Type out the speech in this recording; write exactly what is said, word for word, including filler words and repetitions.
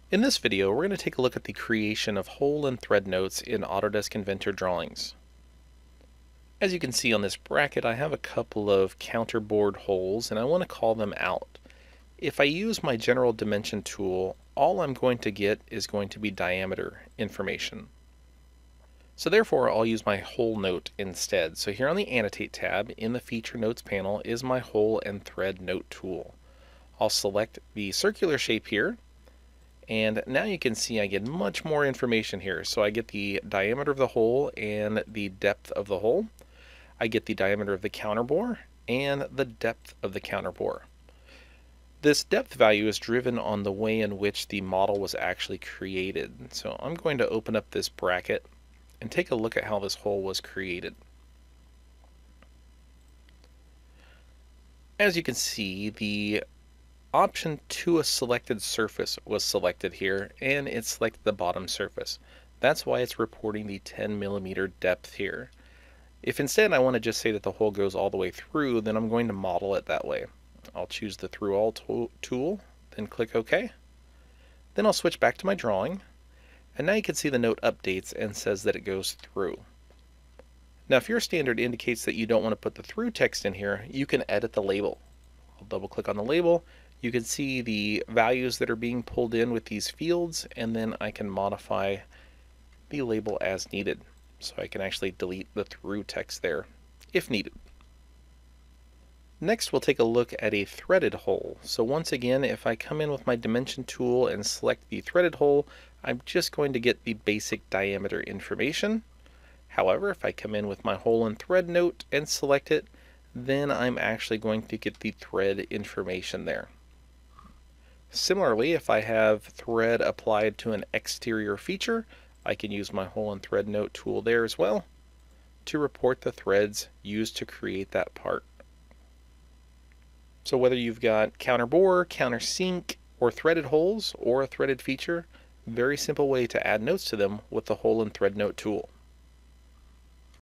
In this video, we're going to take a look at the creation of hole and thread notes in Autodesk Inventor drawings. As you can see on this bracket, I have a couple of counterbore holes and I want to call them out. If I use my general dimension tool, all I'm going to get is going to be diameter information. So therefore, I'll use my hole note instead. So here on the Annotate tab in the Feature Notes panel is my hole and thread note tool. I'll select the circular shape here. And now you can see I get much more information here. So I get the diameter of the hole and the depth of the hole. I get the diameter of the counterbore and the depth of the counterbore. This depth value is driven on the way in which the model was actually created. So I'm going to open up this bracket and take a look at how this hole was created. As you can see, the option to a selected surface was selected here, and it selected the bottom surface. That's why it's reporting the ten millimeter depth here. If instead I want to just say that the hole goes all the way through, then I'm going to model it that way. I'll choose the Through All tool, then click OK. Then I'll switch back to my drawing, and now you can see the note updates and says that it goes through. Now if your standard indicates that you don't want to put the through text in here, you can edit the label. I'll double click on the label. You can see the values that are being pulled in with these fields, and then I can modify the label as needed. So I can actually delete the through text there if needed. Next, we'll take a look at a threaded hole. So once again, if I come in with my dimension tool and select the threaded hole, I'm just going to get the basic diameter information. However, if I come in with my hole and thread note and select it, then I'm actually going to get the thread information there. Similarly, if I have thread applied to an exterior feature, I can use my hole and thread note tool there as well to report the threads used to create that part. So whether you've got counterbore, countersink, or threaded holes, or a threaded feature, very simple way to add notes to them with the hole and thread note tool.